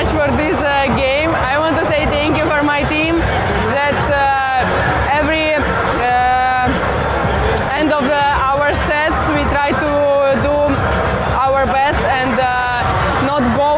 much for this game. I want to say thank you for my team that every end of our sets we try to do our best and not go